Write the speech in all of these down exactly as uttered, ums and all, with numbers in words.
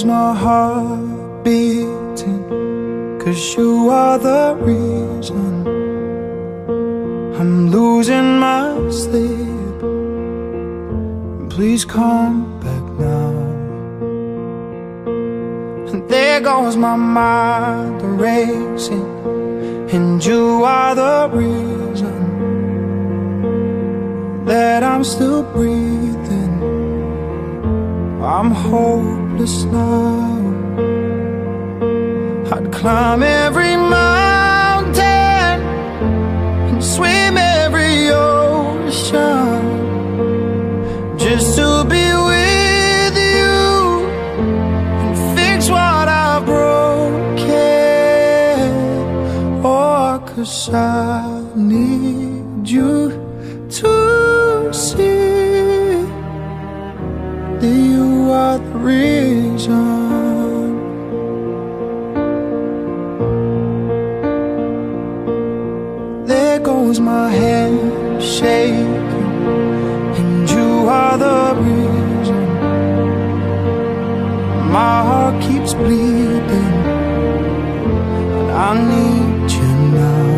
goes my heart beating, 'cause you are the reason I'm losing my sleep. Please come back now. And there goes my mind racing, and you are the reason that I'm still breathing. I'm hopeless now. I'd climb every mountain and swim every ocean just to be with you and fix what I've broken. Oh, 'cause I need you to see that you are the reason. There goes my hand shaking, and you are the reason. My heart keeps bleeding, and I need you now.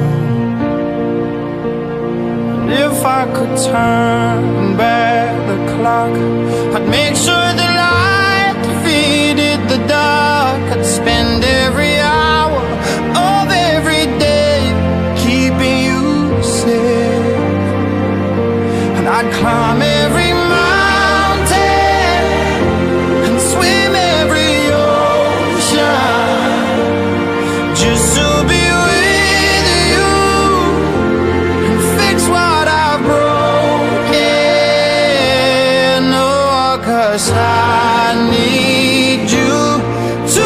And if I could turn back the clock, I'd make sure the light defeated the dark. I'd spend every hour of every day keeping you safe, and I'd climb every mountain and swim every ocean just to be with you and fix what I've broken. Oh, 'cause I need you to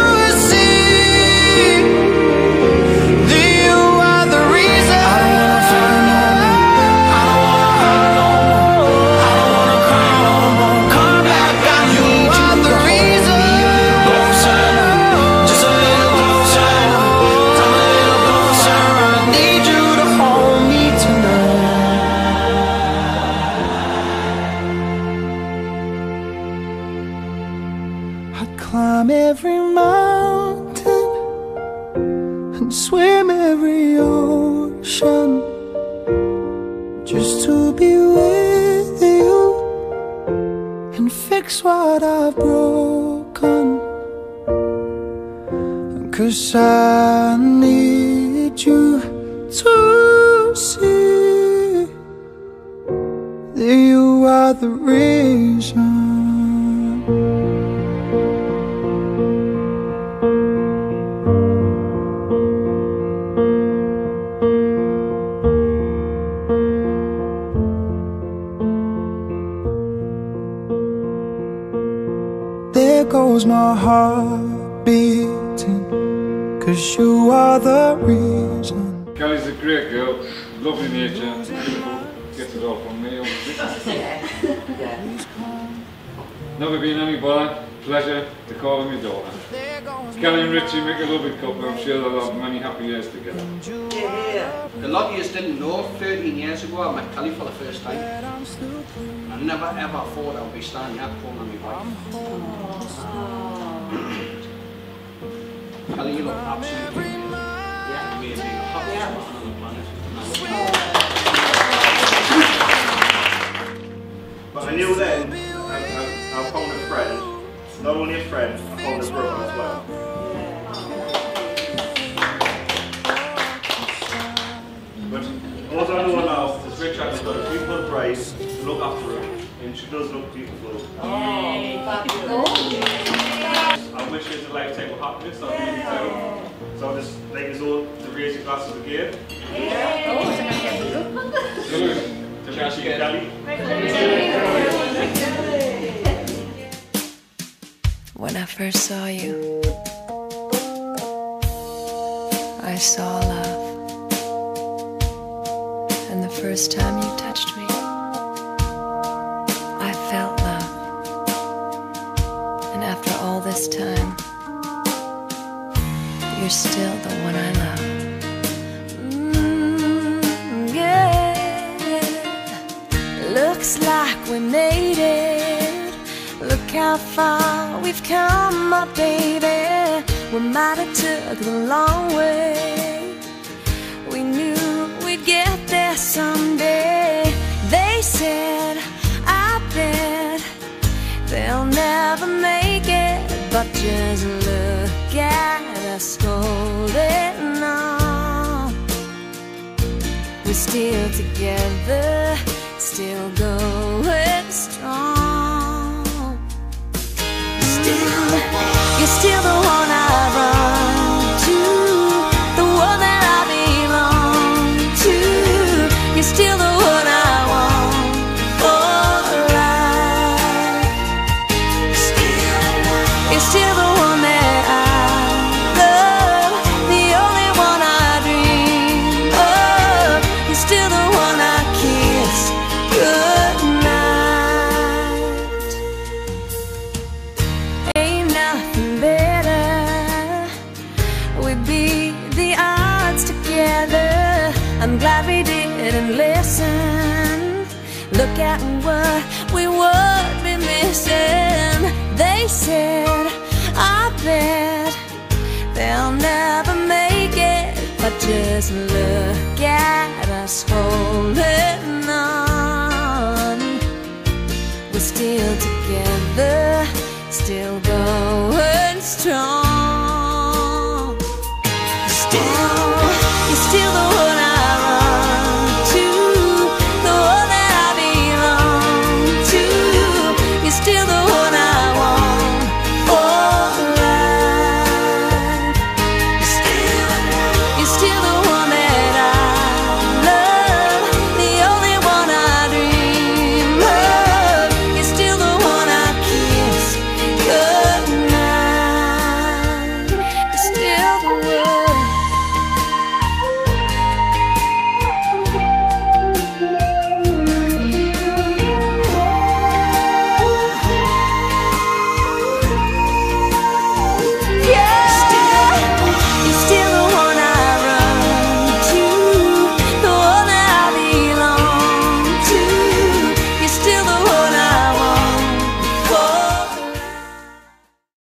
see that you are the reason. I don't wanna fight no more. I don't wanna hurt no more. I don't wanna cry no more. Come back, I need you. You are the reason. Closer, just a little closer. Come a little closer. I need you to hold me tonight. I'd climb every mountain and swim every ocean just to be with you and fix what I've broken. 'Cause I need you to see that you are the reason. There goes my heart beating, 'cause you are the reason. Kelly's a great girl, lovely nature, beautiful, gets it all from me, obviously. Never been any bother, pleasure to call her my daughter. Kelly and Richie make a lovely couple, I'm sure they'll have many happy years together. Yeah. A lot of you didn't know, thirteen years ago I met Kelly for the first time. I never ever thought I would be standing here calling me wife. Kelly, you look absolutely amazing. Yeah. Amazing. The happiest man on the planet. But I knew then, I, I, I found a friend, not only a friend, I found a brother as well. But all I know now is Richard has got a beautiful bride to look after her, and she does look beautiful. Oh, I wish you a lifetime of happiness, I'll be in town. So I'll just like us all to raise your glasses again. Salute to Richie and Kelly. When I first saw you, I saw love. And the first time you touched me, I felt love. And after all this time, you're still the one I love. Mm, yeah. Looks like we made it. Look how how far we've come, my baby. We might have took the long way. We knew we'd get there someday. They said, I bet they'll never make it, but just look at us holding on. We're still together, still going strong. Still, you're still the one I run to, the one that I belong to. You're still the one I want for life. You're still the one that I love, the only one I dream of. You're still the one I kiss goodnight. Ain't nothing better. We beat the odds together. I'm glad we didn't listen. Look at what we would be missing. They said, I bet they'll never make it, but just look at us holding on. We're still together, still